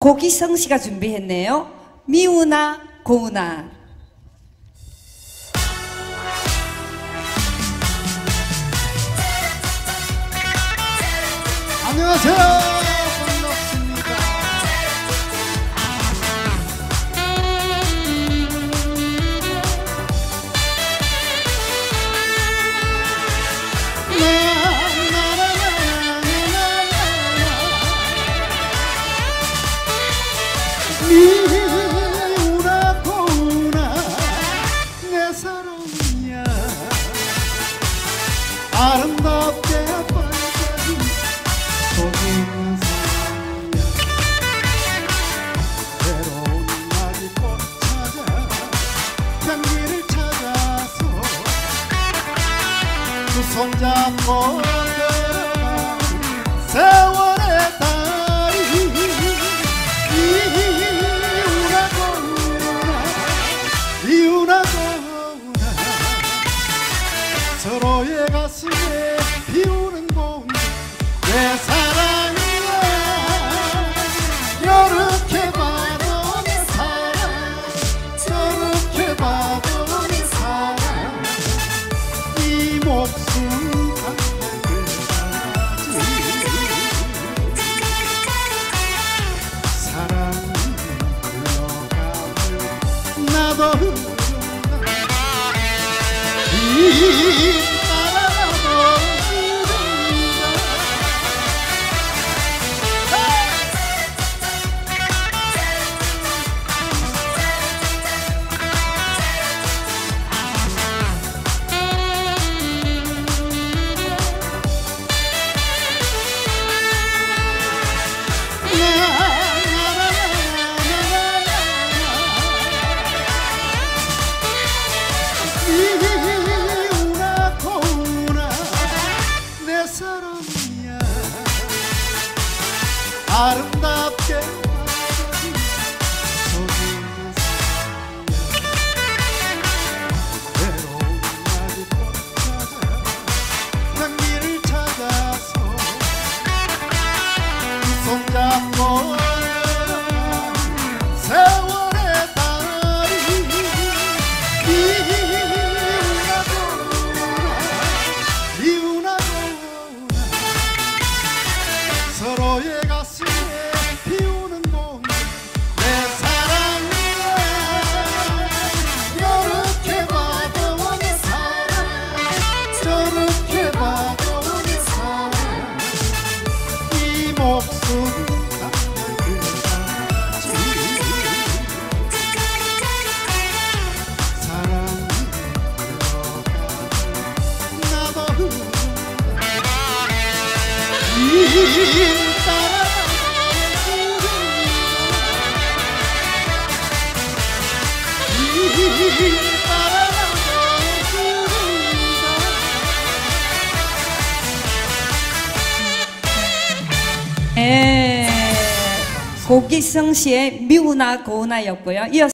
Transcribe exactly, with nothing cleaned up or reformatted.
고기성 씨가 준비했네요. 미우나 고우나. 안녕하세요. 반갑습니다. 미우나 고우나 내 사랑이야. 아름답게 빨개진 속이는 사랑이야. 외로운 나비 꽃 찾아 향기를 찾아서 두 손 잡고 걸어가 세월의 다리. 미우나 고우나 미우나 고우나 서로의 가슴에 피우는 봄 내 사랑이야. 이렇게 봐도 내 사랑 저렇게 봐도 내 사랑 이 목숨 간다지. 사랑이 흘러가면 나도 흐른다. 이 바람도 미우나 고우나 내 사랑이야. 아름답게 속이는 사랑이야. 외로운 나비 꽃 찾아 향기를 찾아서 두 손 잡고 세월의 다리. 미우나 고우나 미우나 고우나 서로의 가슴에 피우는 봄 내 사랑이야. 이렇게 봐도 내 사랑 저렇게 봐도 내 사랑 이 목숨 예, 고기성 씨의 미우나 고우나였고요. 이어서